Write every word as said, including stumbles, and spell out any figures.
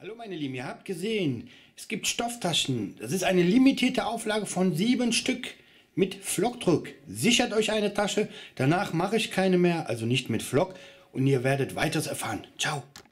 Hallo meine Lieben, ihr habt gesehen, es gibt Stofftaschen. Das ist eine limitierte Auflage von sieben Stück mit Flockdruck. Sichert euch eine Tasche, danach mache ich keine mehr, also nicht mit Flock und ihr werdet weiteres erfahren. Ciao.